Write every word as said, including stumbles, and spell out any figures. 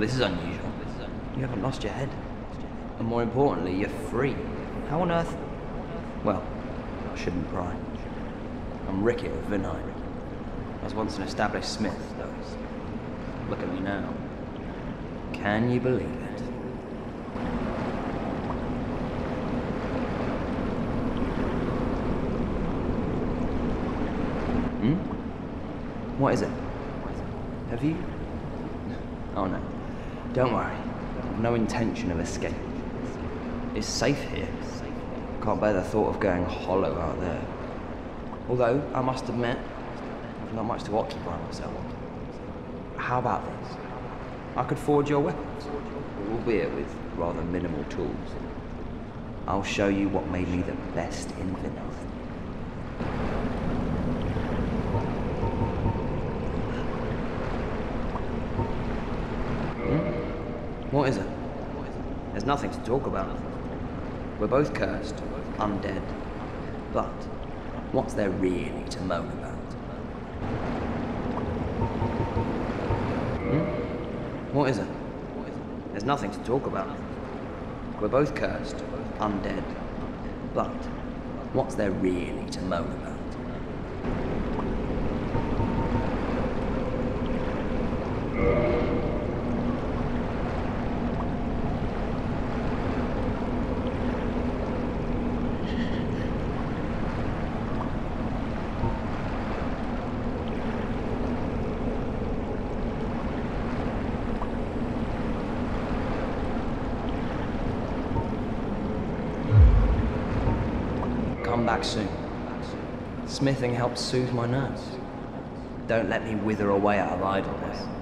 this is unusual. You haven't lost your head. And more importantly, you're free. How on earth... Well, I shouldn't pry. I'm Rickett of Vinheim. I was once an established smith, though. Look at me now. Can you believe it? Hmm? What is it? Have you... Oh no. Don't worry. I've no intention of escape. It's safe here. Can't bear the thought of going hollow out there. Although, I must admit, I've not much to occupy myself. How about this? I could forge your weapons, albeit with rather minimal tools. I'll show you what made me the best in Vinheim. Hmm? What is it? There's nothing to talk about. We're both cursed, undead. But what's there really to moan about? Hmm? What is it? There's nothing to talk about. We're both cursed, undead. But what's there really to moan about? Come back soon. Smithing helps soothe my nerves. Don't let me wither away out of idleness.